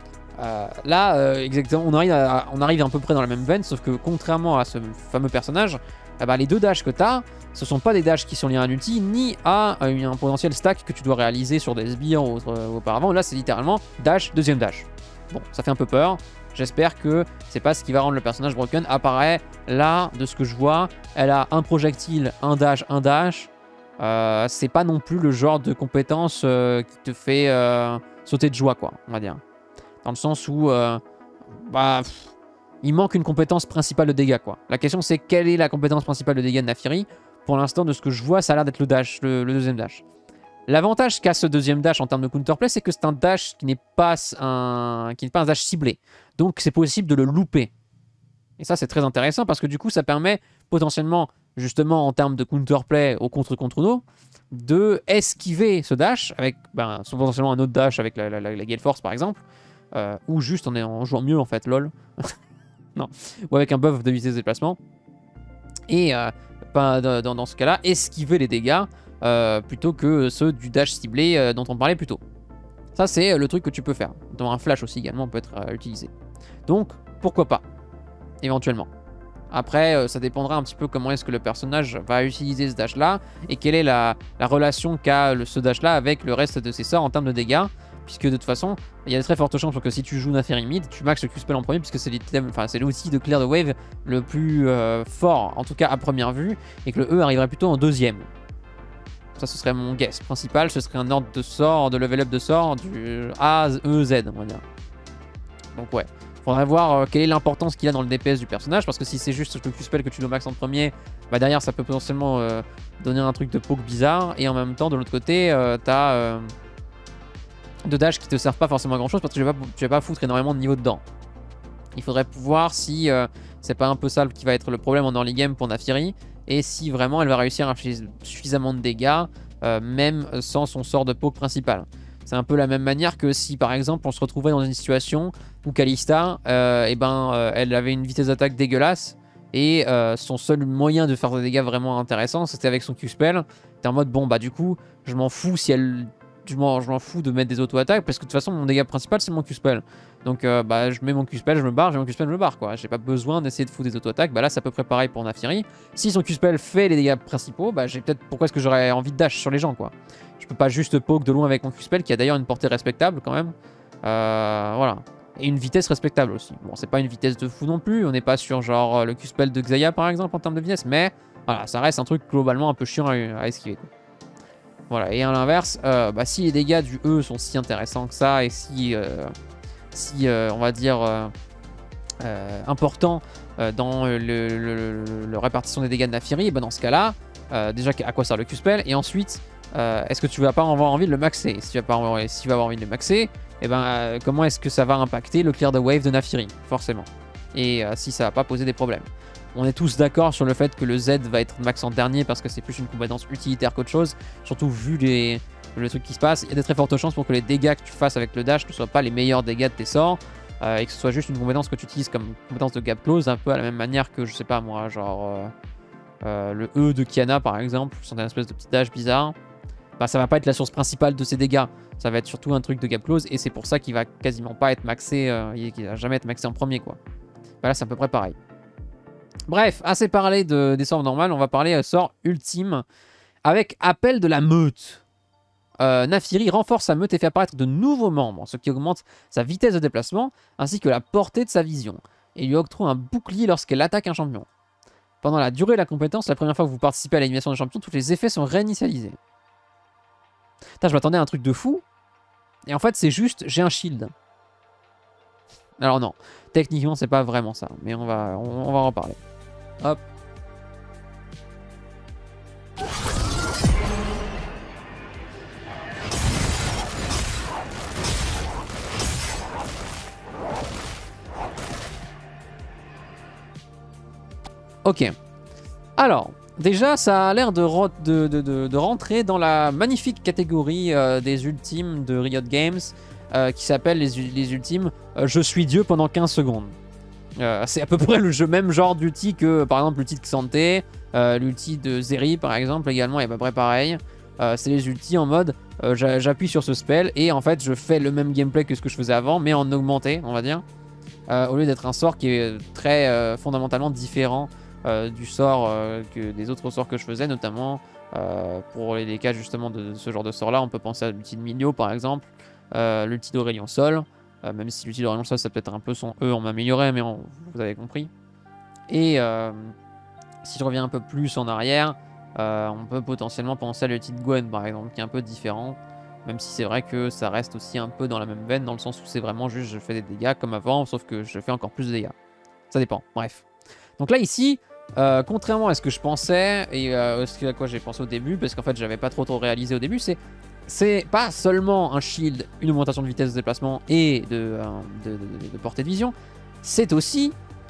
Là, exactement, on arrive à peu près dans la même veine, sauf que contrairement à ce fameux personnage, bah, les 2 dashs que tu as, ce sont pas des dashs qui sont liés à un ulti, ni à un potentiel stack que tu dois réaliser sur des sbires ou auparavant. Là, c'est littéralement dash, deuxième dash. Bon, ça fait un peu peur. J'espère que c'est pas ce qui va rendre le personnage broken. Apparaît là, de ce que je vois, elle a un projectile, un dash, un dash. C'est pas non plus le genre de compétence qui te fait sauter de joie, quoi, on va dire. Dans le sens où il manque une compétence principale de dégâts, quoi. La question c'est quelle est la compétence principale de dégâts de Naafiri. pour l'instant, de ce que je vois, ça a l'air d'être le dash, le deuxième dash. L'avantage qu'a ce deuxième dash en termes de counterplay, c'est que c'est un dash qui n'est pas un dash ciblé. Donc c'est possible de le louper. Et ça, c'est très intéressant parce que du coup, ça permet potentiellement, justement, en termes de counterplay au contre-no, de esquiver ce dash avec potentiellement un autre dash avec la Gale Force, par exemple, ou juste en jouant mieux, en fait, lol. Non. Ou avec un buff de vitesse de déplacement. Et dans ce cas-là, esquiver les dégâts plutôt que ceux du dash ciblé dont on parlait plus tôt. Ça, c'est le truc que tu peux faire. Dans un flash aussi, également, peut être utilisé. Donc, pourquoi pas, éventuellement. Après, ça dépendra un petit peu comment est-ce que le personnage va utiliser ce dash-là et quelle est la relation qu'a ce dash-là avec le reste de ses sorts en termes de dégâts. Puisque de toute façon, il y a de très fortes chances pour que si tu joues Naafiri mid, tu maxes le Q-Spell en premier, puisque c'est l'outil de clear the wave le plus fort, en tout cas à première vue, et que le E arriverait plutôt en deuxième. Ça, ce serait mon guess principal, ce serait un ordre de sort, de level up de sort du A, E, Z, on va dire. Donc ouais, faudrait voir quelle est l'importance qu'il a dans le DPS du personnage, parce que si c'est juste le Q-Spell que tu dois max en premier, bah derrière ça peut potentiellement donner un truc de poke bizarre, et en même temps, de l'autre côté, t'as de dash qui te servent pas forcément à grand chose parce que tu vas pas foutre énormément de niveau dedans. Il faudrait voir si c'est pas un peu ça qui va être le problème en early game pour Naafiri et si vraiment elle va réussir à infliger suffisamment de dégâts même sans son sort de poke principal. C'est un peu la même manière que si par exemple on se retrouvait dans une situation où Kalista elle avait une vitesse d'attaque dégueulasse et son seul moyen de faire des dégâts vraiment intéressants c'était avec son Q-Spell. T'es en mode bon bah du coup je m'en fous si elle... Je m'en fous de mettre des auto-attaques parce que de toute façon mon dégât principal c'est mon Q-Spell. Donc je mets mon Q-Spell, je me barre, j'ai mon Q-Spell, je me barre quoi. J'ai pas besoin d'essayer de foutre des auto-attaques. Bah là c'est à peu près pareil pour Naafiri. Si son Q-Spell fait les dégâts principaux, bah j'ai peut-être pourquoi est-ce que j'aurais envie de dash sur les gens quoi. Je peux pas juste poke de loin avec mon Q-Spell qui a d'ailleurs une portée respectable quand même. Voilà. Et une vitesse respectable aussi. Bon c'est pas une vitesse de fou non plus, on n'est pas sur genre le Q-Spell de Xayah par exemple en termes de vitesse, mais voilà ça reste un truc globalement un peu chiant à esquiver quoi. Voilà, et à l'inverse, si les dégâts du E sont si intéressants que ça, et si on va dire, importants dans le répartition des dégâts de Naafiri, dans ce cas-là, déjà à quoi sert le Q-Spell, et ensuite, est-ce que tu vas pas avoir envie de le maxer? Si tu vas avoir envie de le maxer, comment est-ce que ça va impacter le clear the wave de Naafiri, forcément. Et si ça va pas poser des problèmes. On est tous d'accord sur le fait que le Z va être max en dernier parce que c'est plus une compétence utilitaire qu'autre chose. Surtout vu le truc qui se passe. Il y a de très fortes chances pour que les dégâts que tu fasses avec le dash ne soient pas les meilleurs dégâts de tes sorts. Et que ce soit juste une compétence que tu utilises comme compétence de gap close. Un peu à la même manière que, je sais pas moi, genre le E de Qiyana par exemple. C'est une espèce de petit dash bizarre. Ça va pas être la source principale de ses dégâts. Ça va être surtout un truc de gap close. Et c'est pour ça qu'il va quasiment pas être maxé. Il va jamais être maxé en premier quoi. Là c'est à peu près pareil. Bref, assez parlé des sorts normales, on va parler sort ultime avec appel de la meute. Naafiri renforce sa meute et fait apparaître de nouveaux membres, ce qui augmente sa vitesse de déplacement ainsi que la portée de sa vision, et lui octroie un bouclier lorsqu'elle attaque un champion. Pendant la durée de la compétence, la première fois que vous participez à l'animation des champions, tous les effets sont réinitialisés. Putain, je m'attendais à un truc de fou, et en fait c'est juste, j'ai un shield. Alors non, techniquement c'est pas vraiment ça, mais on va en reparler. Hop. Ok. Alors, déjà, ça a l'air de rentrer dans la magnifique catégorie des ultimes de Riot Games qui s'appelle les ultimes je suis Dieu pendant 15 secondes. C'est à peu près le même genre d'ulti que par exemple l'ulti de Xante, l'ulti de Zeri par exemple également est à peu près pareil. C'est les ultis en mode j'appuie sur ce spell et en fait je fais le même gameplay que ce que je faisais avant mais en augmenté on va dire. Au lieu d'être un sort qui est très fondamentalement différent du sort que des autres sorts que je faisais, notamment pour les cas justement de ce genre de sort là on peut penser à l'ulti de Milio par exemple, l'ulti d'Aurélien Sol. Même si l'ulti d'Aurélien Sol, ça peut être un peu son E en m'améliorer, mais vous avez compris. Et si je reviens un peu plus en arrière, on peut potentiellement penser à l'ulti de Gwen, par exemple, qui est un peu différent. Même si c'est vrai que ça reste aussi un peu dans la même veine, dans le sens où c'est vraiment juste je fais des dégâts comme avant, sauf que je fais encore plus de dégâts. Ça dépend, bref. Donc là, ici, Contrairement à ce que je pensais, et à quoi j'ai pensé au début, parce qu'en fait j'avais pas trop réalisé au début, c'est pas seulement un shield, une augmentation de vitesse de déplacement et de portée de vision, c'est aussi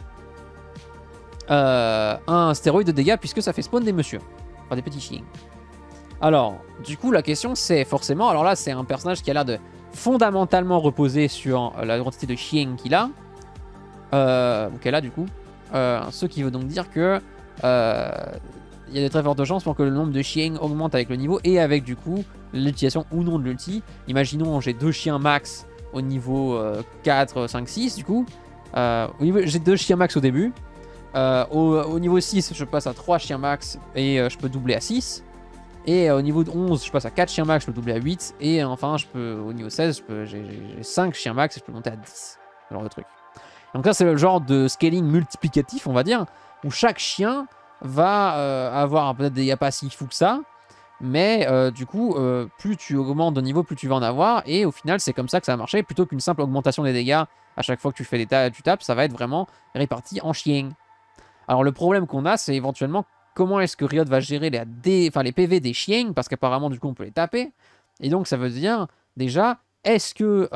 un stéroïde de dégâts puisque ça fait spawn des messieurs, enfin des petits chiens. Alors, du coup, la question c'est forcément, alors là c'est un personnage qui a l'air de fondamentalement reposer sur la quantité de chiens qu'il a, qu'elle a du coup, ce qui veut donc dire que il y a de très fortes chances pour que le nombre de chiens augmente avec le niveau et avec du coup l'utilisation ou non de l'ulti. Imaginons j'ai 2 chiens max au niveau 4, 5, 6 du coup. J'ai 2 chiens max au début. Au niveau 6 je passe à 3 chiens max et je peux doubler à 6. Et au niveau de 11 je passe à 4 chiens max, je peux doubler à 8. Et enfin au niveau 16 j'ai 5 chiens max et je peux monter à 10. Ce genre de truc. Donc là c'est le genre de scaling multiplicatif on va dire, où chaque chien va avoir peut-être des dégâts pas si fous que ça, mais du coup plus tu augmentes de niveau plus tu vas en avoir, et au final c'est comme ça que ça va marcher, plutôt qu'une simple augmentation des dégâts à chaque fois que tu fais tu tapes, ça va être vraiment réparti en chiens. Alors le problème qu'on a c'est éventuellement comment est-ce que Riot va gérer les PV des chiens, parce qu'apparemment du coup on peut les taper, et donc ça veut dire déjà est-ce que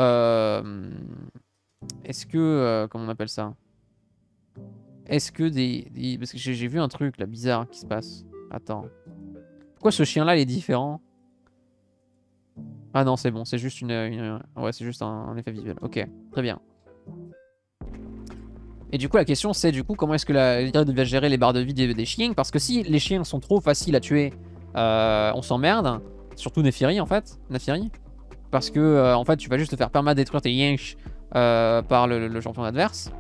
comment on appelle ça? Est-ce que parce que j'ai vu un truc là bizarre qui se passe. Attends. Pourquoi ce chien là il est différent? Ah non c'est bon, c'est juste ouais c'est juste un effet visuel. Ok, très bien. Et du coup la question c'est du coup comment est-ce que Riot va gérer les barres de vie des chiens? Parce que si les chiens sont trop faciles à tuer, on s'emmerde. Surtout Nefiri en fait. Nefiri. Parce que en fait tu vas juste te faire perma-détruire tes yinches par le champion adverse.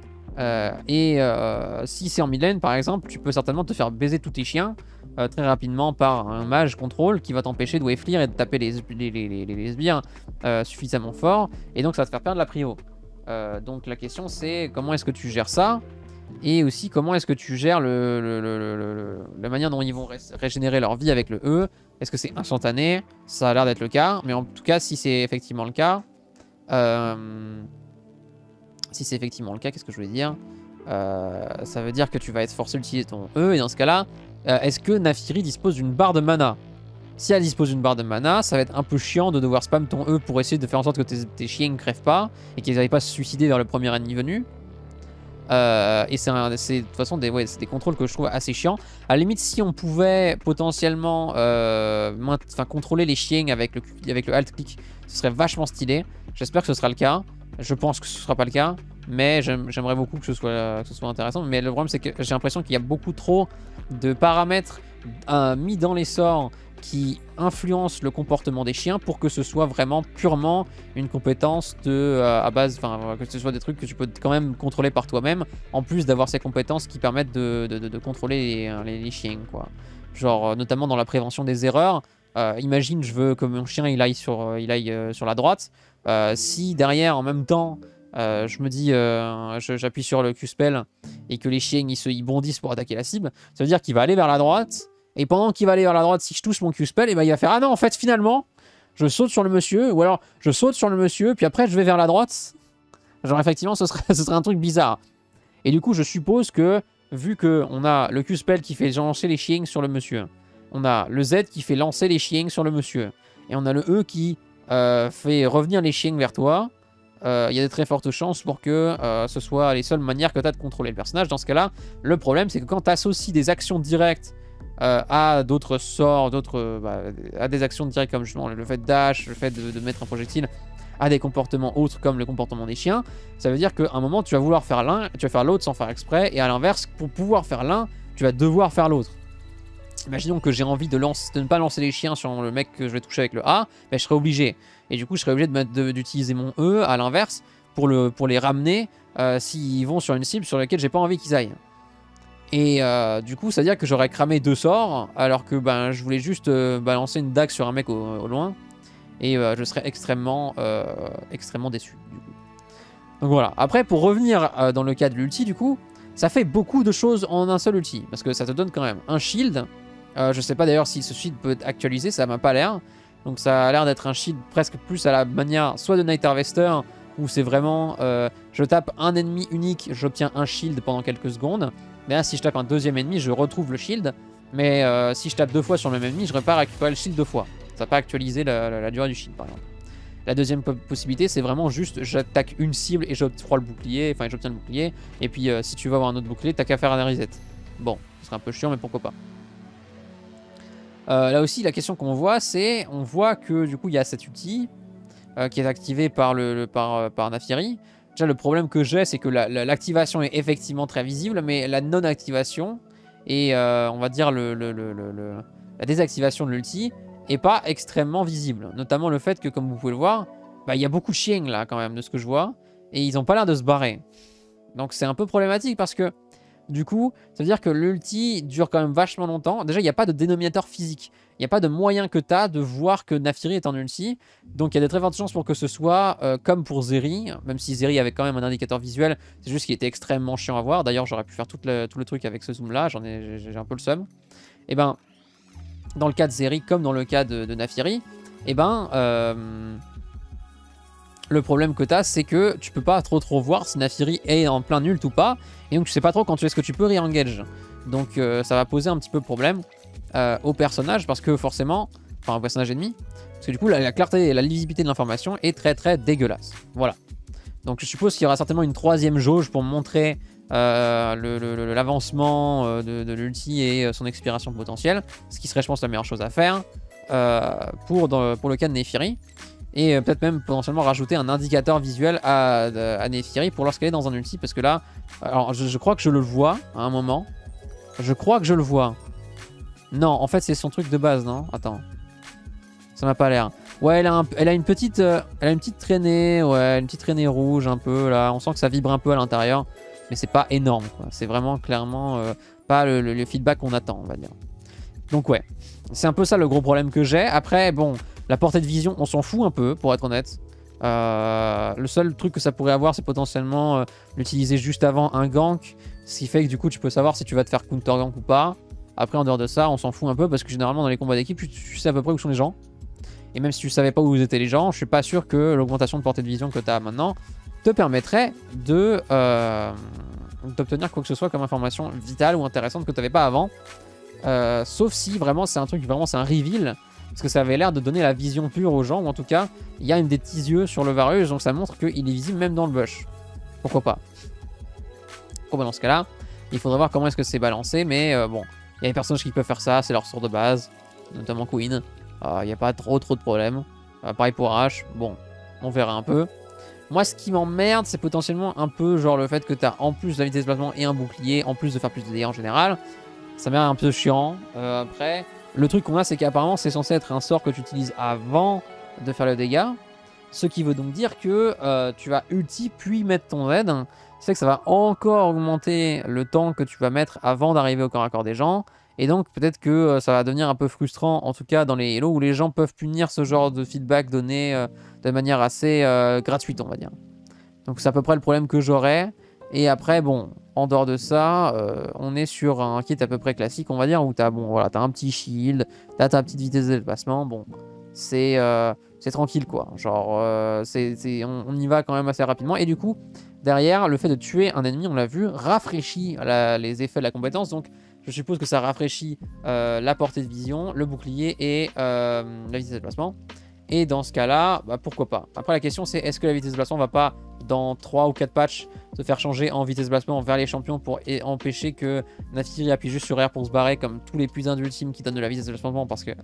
Si c'est en mid lane par exemple, tu peux certainement te faire baiser tous tes chiens très rapidement par un mage contrôle qui va t'empêcher de wave clear et de taper les sbires suffisamment fort, et donc ça va te faire perdre la prio. Donc la question c'est comment est-ce que tu gères ça, et aussi comment est-ce que tu gères la manière dont ils vont régénérer leur vie avec le E. Est-ce que c'est instantané? Ça a l'air d'être le cas, mais en tout cas si c'est effectivement le cas, qu'est-ce que je voulais dire? Ça veut dire que tu vas être forcé d'utiliser ton E, et dans ce cas-là, est-ce que Nafiri dispose d'une barre de mana? Si elle dispose d'une barre de mana, ça va être un peu chiant de devoir spam ton E pour essayer de faire en sorte que tes chiens ne crèvent pas et qu'ils n'aillent pas se suicider vers le premier ennemi venu. Et c'est de toute façon c'est des contrôles que je trouve assez chiants. À la limite, si on pouvait potentiellement contrôler les chiens avec le alt-click, ce serait vachement stylé. J'espère que ce sera le cas. Je pense que ce ne sera pas le cas, mais j'aimerais beaucoup que ce soit intéressant. Mais le problème, c'est que j'ai l'impression qu'il y a beaucoup trop de paramètres mis dans les sorts qui influencent le comportement des chiens pour que ce soit vraiment purement une compétence à base, que ce soit des trucs que tu peux quand même contrôler par toi-même, en plus d'avoir ces compétences qui permettent de contrôler les chiens, quoi. Genre, notamment dans la prévention des erreurs. Imagine, je veux que mon chien il aille sur la droite. Si derrière, en même temps, je me dis, j'appuie sur le Q-spell et que les chiens ils bondissent pour attaquer la cible, ça veut dire qu'il va aller vers la droite. Et pendant qu'il va aller vers la droite, si je touche mon Q-spell, et ben il va faire ah non, en fait, finalement, je saute sur le monsieur, ou alors je saute sur le monsieur, puis après je vais vers la droite. Genre, effectivement, ce serait un truc bizarre. Et du coup, je suppose que, vu qu'on a le Q-spell qui fait lancer les chiens sur le monsieur, on a le Z qui fait lancer les chiens sur le monsieur, et on a le E qui fait revenir les chiens vers toi, il y a de très fortes chances pour que ce soit les seules manières que tu as de contrôler le personnage. Dans ce cas-là, le problème, c'est que quand tu associes des actions directes à d'autres sorts, à des actions directes comme justement le fait de dash, le fait de mettre un projectile, à des comportements autres comme le comportement des chiens, ça veut dire qu'à un moment, tu vas vouloir faire l'un, tu vas faire l'autre sans faire exprès, et à l'inverse, pour pouvoir faire l'un, tu vas devoir faire l'autre. Imaginons que j'ai envie de ne pas lancer les chiens sur le mec que je vais toucher avec le A, ben je serais obligé. Et du coup, je serais obligé d'utiliser mon E à l'inverse pour les ramener s'ils vont sur une cible sur laquelle j'ai pas envie qu'ils aillent. Et du coup, ça veut dire que j'aurais cramé 2 sorts, alors que je voulais juste balancer une dague sur un mec au loin. Et je serais extrêmement déçu. Du coup. Donc voilà. Après, pour revenir dans le cas de l'ulti, du coup, ça fait beaucoup de choses en un seul ulti. Parce que ça te donne quand même un shield. Je sais pas d'ailleurs si ce shield peut être actualisé, ça m'a pas l'air. Donc ça a l'air d'être un shield presque plus à la manière soit de Night Harvester, où c'est vraiment je tape un ennemi unique, j'obtiens un shield pendant quelques secondes. Mais là, si je tape un deuxième ennemi, je retrouve le shield. Mais si je tape 2 fois sur le même ennemi, je ne vais pas récupérer le shield 2 fois. Ça va pas actualiser la durée du shield, par exemple. La deuxième possibilité, c'est vraiment juste j'attaque une cible et j'obtiens le bouclier. Enfin, j'obtiens le bouclier. Et puis, si tu veux avoir un autre bouclier, t'as qu'à faire un reset. Bon, ce serait un peu chiant, mais pourquoi pas. Là aussi, la question qu'on voit, c'est on voit que du coup, il y a cet ulti qui est activé par Naafiri. Déjà, le problème que j'ai, c'est que l'activation est effectivement très visible, mais la non-activation et on va dire la désactivation de l'ulti est pas extrêmement visible. Notamment le fait que, comme vous pouvez le voir, bah, il y a beaucoup de chiens là quand même de ce que je vois, et ils ont pas l'air de se barrer. Donc c'est un peu problématique parce que du coup, ça veut dire que l'ulti dure quand même vachement longtemps. Déjà, il n'y a pas de dénominateur physique. Il n'y a pas de moyen que tu as de voir que Naafiri est en ulti. Donc il y a des très fortes chances pour que ce soit comme pour Zeri. Même si Zeri avait quand même un indicateur visuel, c'est juste qu'il était extrêmement chiant à voir. D'ailleurs, j'aurais pu faire tout le truc avec ce zoom là. J'ai un peu le seum. Et ben, dans le cas de Zeri comme dans le cas de Naafiri, et ben, le problème que tu as, c'est que tu peux pas trop voir si Naafiri est en plein ult ou pas. Et donc tu sais pas trop quand est-ce que tu peux re-engage. Donc ça va poser un petit peu problème au personnage parce que forcément, enfin au personnage ennemi, parce que du coup la clarté et la lisibilité de l'information est très dégueulasse. Voilà. Donc je suppose qu'il y aura certainement une troisième jauge pour montrer l'avancement de l'ulti et son expiration potentielle. Ce qui serait je pense la meilleure chose à faire pour le cas de Naafiri. Et peut-être même potentiellement rajouter un indicateur visuel à Naafiri pour lorsqu'elle est dans un ulti. Parce que là, alors je crois que je le vois à un moment. Je crois que je le vois. Non, en fait c'est son truc de base, non? Attends. Ça m'a pas l'air. Ouais, elle a une petite traînée, ouais, une petite traînée rouge un peu là. On sent que ça vibre un peu à l'intérieur. Mais c'est pas énorme, quoi. C'est vraiment clairement pas le feedback qu'on attend, on va dire. Donc ouais, c'est un peu ça le gros problème que j'ai. Après, bon, la portée de vision, on s'en fout un peu, pour être honnête. Le seul truc que ça pourrait avoir, c'est potentiellement l'utiliser juste avant un gank. Ce qui fait que du coup, tu peux savoir si tu vas te faire counter gank ou pas. Après, en dehors de ça, on s'en fout un peu parce que généralement, dans les combats d'équipe, tu sais à peu près où sont les gens. Et même si tu savais pas où étaient les gens, je suis pas sûr que l'augmentation de portée de vision que tu as maintenant te permettrait d'obtenir quoi que ce soit comme information vitale ou intéressante que tu n'avais pas avant. Sauf si vraiment c'est un truc, vraiment c'est un reveal. Parce que ça avait l'air de donner la vision pure aux gens, ou en tout cas, il y a des petits yeux sur le Varus, donc ça montre qu'il est visible même dans le bush. Pourquoi pas? Bon, bah dans ce cas-là, il faudrait voir comment est-ce que c'est balancé, mais bon, il y a des personnages qui peuvent faire ça, c'est leur sort de base, notamment Queen. Il n'y a pas trop de problèmes. Pareil pour H, bon, on verra un peu. Moi, ce qui m'emmerde, c'est potentiellement un peu genre le fait que tu as en plus de la vitesse de déplacement et un bouclier, en plus de faire plus de dégâts en général. Ça m'a l'air un peu chiant. Après, le truc qu'on a, c'est qu'apparemment, c'est censé être un sort que tu utilises avant de faire le dégât. Ce qui veut donc dire que tu vas ulti puis mettre ton Z. C'est que ça va encore augmenter le temps que tu vas mettre avant d'arriver au corps à corps des gens. Et donc, peut-être que ça va devenir un peu frustrant, en tout cas dans les Hello, où les gens peuvent punir ce genre de feedback donné de manière assez gratuite, on va dire. Donc, c'est à peu près le problème que j'aurais. Et après, bon, en dehors de ça, on est sur un kit à peu près classique, on va dire, où tu as voilà, un petit shield, tu as ta petite vitesse de déplacement, bon, c'est tranquille, quoi. Genre, on y va quand même assez rapidement. Et du coup, derrière, le fait de tuer un ennemi, on l'a vu, rafraîchit les effets de la compétence. Donc, je suppose que ça rafraîchit la portée de vision, le bouclier et la vitesse de déplacement. Et dans ce cas-là, bah, pourquoi pas. Après, la question, c'est est-ce que la vitesse de déplacement va pas, dans 3 ou 4 patchs, se faire changer en vitesse de déplacement vers les champions pour empêcher que Naafiri appuie juste sur R pour se barrer, comme tous les plus d'ultimes qui donnent de la vitesse de déplacement parce que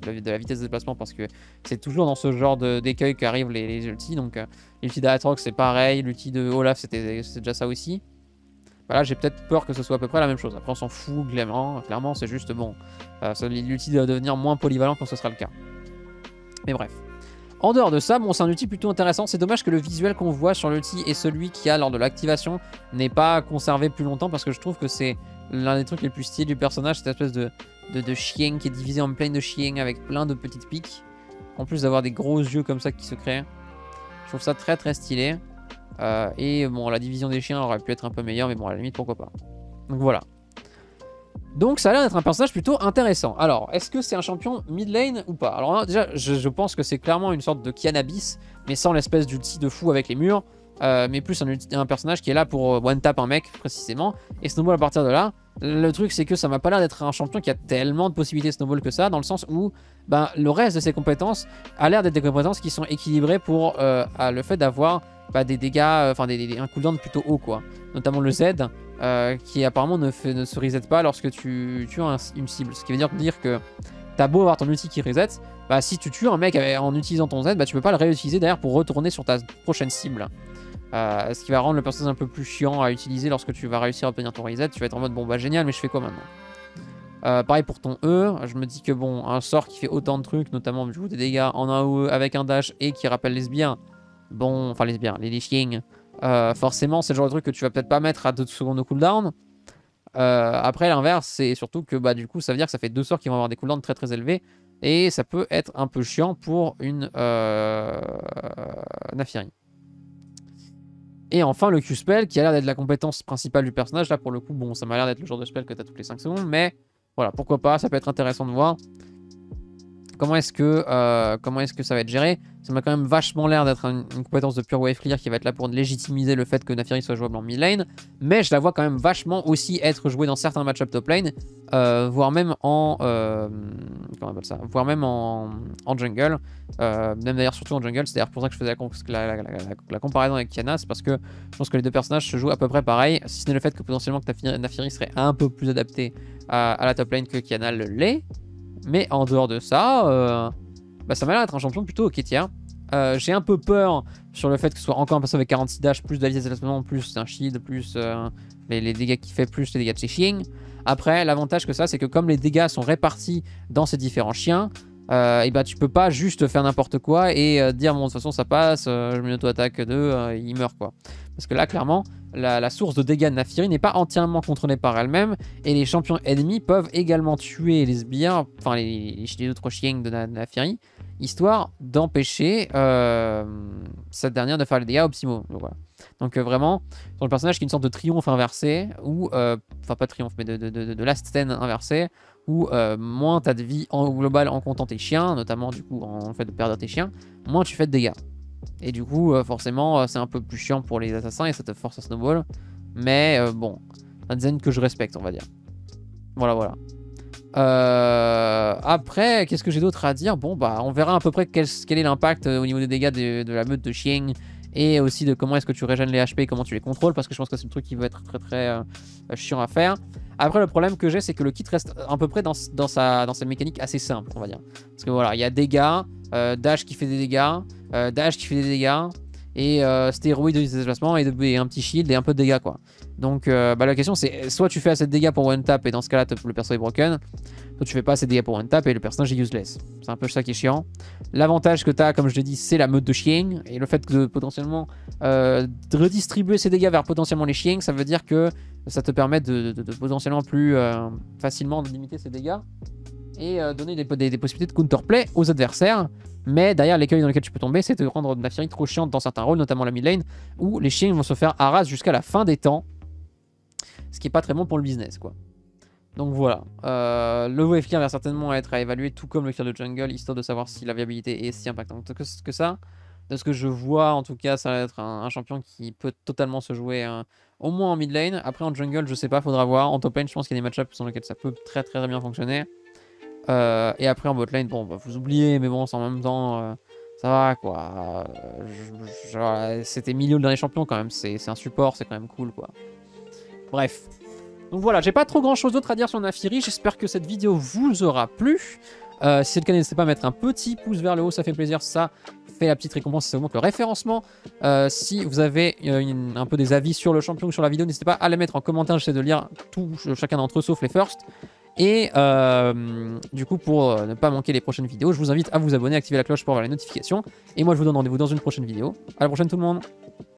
c'est toujours dans ce genre d'écueil qu'arrivent les ultis. Donc l'ulti d'Aatrox c'est pareil, l'ulti de Olaf c'est déjà ça aussi. Bah là j'ai peut-être peur que ce soit à peu près la même chose. Après on s'en fout clairement c'est juste bon. L'ulti doit devenir moins polyvalent quand ce sera le cas. Mais bref. En dehors de ça, bon, c'est un ulti plutôt intéressant. C'est dommage que le visuel qu'on voit sur l'ulti et celui qu'il y a lors de l'activation n'ait pas conservé plus longtemps parce que je trouve que c'est l'un des trucs les plus stylés du personnage, cette espèce de chien qui est divisé en plein de chiens avec plein de petites piques. En plus d'avoir des gros yeux comme ça qui se créent. Je trouve ça très stylé. Et bon, la division des chiens aurait pu être un peu meilleure, mais bon, à la limite, pourquoi pas. Donc voilà. Donc ça a l'air d'être un personnage plutôt intéressant. Alors, est-ce que c'est un champion mid lane ou pas? Alors là, déjà, je pense que c'est clairement une sorte de Kianabis, mais sans l'espèce d'ulti de fou avec les murs, mais plus un personnage qui est là pour one-tap un mec, précisément, et snowball à partir de là. Le truc, c'est que ça m'a pas l'air d'être un champion qui a tellement de possibilités snowball que ça, dans le sens où ben, le reste de ses compétences a l'air d'être des compétences qui sont équilibrées pour le fait d'avoir des dégâts, enfin un cooldown plutôt haut, quoi. Notamment le Z, qui apparemment ne se reset pas lorsque tu tues une cible. Ce qui veut dire que t'as beau avoir ton ulti qui reset, bah, si tu tues un mec en utilisant ton Z, bah, tu peux pas le réutiliser derrière pour retourner sur ta prochaine cible. Ce qui va rendre le personnage un peu plus chiant à utiliser lorsque tu vas réussir à obtenir ton reset. Tu vas être en mode bon bah génial, mais je fais quoi maintenant? Pareil pour ton E, je me dis que bon, un sort qui fait autant de trucs, notamment du coup des dégâts en un E avec un dash et qui rappelle les sbires, bon, enfin les sbires, les Lich, forcément c'est le genre de truc que tu vas peut-être pas mettre à 2 secondes de cooldown. Après l'inverse, c'est surtout que bah du coup ça veut dire que ça fait 2 sorts qui vont avoir des cooldowns très très élevés et ça peut être un peu chiant pour une Naafiri. Et enfin le Q-Spell qui a l'air d'être la compétence principale du personnage. Là pour le coup, bon, ça m'a l'air d'être le genre de spell que tu as toutes les 5 secondes, mais voilà, pourquoi pas, ça peut être intéressant de voir. Comment est-ce que ça va être géré? Ça m'a quand même vachement l'air d'être une compétence de pure wave clear qui va être là pour légitimiser le fait que Naafiri soit jouable en mid lane. Mais je la vois quand même vachement aussi être jouée dans certains match-up top lane, voire même en comment on appelle ça, voire même en jungle. Même d'ailleurs surtout en jungle. C'est d'ailleurs pour ça que je faisais la comparaison avec Qiyana, c'est parce que je pense que les deux personnages se jouent à peu près pareil, si ce n'est le fait que potentiellement que Naafiri serait un peu plus adapté à la top lane que Qiyana le l'est. Mais en dehors de ça, bah ça m'a l'air d'être un champion plutôt ok tiers. J'ai un peu peur sur le fait que ce soit encore un perso avec 46 dash, plus de la vitesse de déplacement, plus un shield, plus les dégâts qu'il fait, plus les dégâts de ses chiens. Après, l'avantage que ça, c'est que comme les dégâts sont répartis dans ces différents chiens, et bah tu peux pas juste faire n'importe quoi et dire bon de toute façon ça passe, je mets auto-attaque 2, il meurt quoi. Parce que là clairement la source de dégâts de Naafiri n'est pas entièrement contrôlée par elle-même et les champions ennemis peuvent également tuer les sbires, enfin les autres chiens de Naafiri, histoire d'empêcher cette dernière de faire les dégâts optimaux. Donc, voilà. Donc vraiment, sur le personnage qui est une sorte de triomphe inversé, ou enfin pas triomphe mais de last stand inversé, où moins tu as de vie en global en comptant tes chiens, notamment du coup en fait de perdre tes chiens, moins tu fais de dégâts. Et du coup forcément c'est un peu plus chiant pour les assassins et ça te force à snowball. Mais bon, un design que je respecte on va dire. Voilà. Après, qu'est-ce que j'ai d'autre à dire? Bon bah on verra à peu près quel est l'impact au niveau des dégâts de la meute de chiens. Et aussi de comment est-ce que tu régènes les HP et comment tu les contrôles, parce que je pense que c'est le truc qui va être très chiant à faire. Après le problème que j'ai c'est que le kit reste à peu près dans sa mécanique assez simple on va dire. Parce que voilà, il y a dégâts, dash qui fait des dégâts, dash qui fait des dégâts, et stéroïde de déplacement et un petit shield et un peu de dégâts quoi. Donc bah, la question c'est soit tu fais assez de dégâts pour one tap et dans ce cas là le perso est broken, soit tu fais pas assez de dégâts pour one tap et le personnage est useless. C'est un peu ça qui est chiant. L'avantage que tu as comme je l'ai dit c'est la meute de chiens et le fait de potentiellement de redistribuer ces dégâts vers potentiellement les chiens, ça veut dire que ça te permet de potentiellement plus facilement de limiter ces dégâts et donner des possibilités de counterplay aux adversaires. Mais derrière l'écueil dans lequel tu peux tomber, c'est de rendre Naafiri trop chiante dans certains rôles, notamment la mid lane, où les chiens vont se faire harass jusqu'à la fin des temps, ce qui est pas très bon pour le business quoi. Donc voilà, le wave clear va certainement être à évaluer, tout comme le clear de jungle, histoire de savoir si la viabilité est si impactante que ça. De ce que je vois, en tout cas, ça va être un champion qui peut totalement se jouer au moins en mid lane. Après en jungle, je sais pas, faudra voir. En top lane, je pense qu'il y a des match-ups sur lesquels ça peut très bien fonctionner. Et après en bot lane, bon, bah, vous oubliez, mais bon, c'est en même temps, ça va quoi. C'était milieu le dernier champion quand même, c'est un support, c'est quand même cool quoi. Bref. Donc voilà, j'ai pas trop grand chose d'autre à dire sur Naafiri. J'espère que cette vidéo vous aura plu. Si c'est le cas, n'hésitez pas à mettre un petit pouce vers le haut, ça fait plaisir, ça fait la petite récompense, ça augmente le référencement. Si vous avez un peu des avis sur le champion ou sur la vidéo, n'hésitez pas à les mettre en commentaire, j'essaie de lire chacun d'entre eux sauf les first. Et du coup, pour ne pas manquer les prochaines vidéos, je vous invite à vous abonner, activer la cloche pour avoir les notifications. Et moi, je vous donne rendez-vous dans une prochaine vidéo. À la prochaine tout le monde!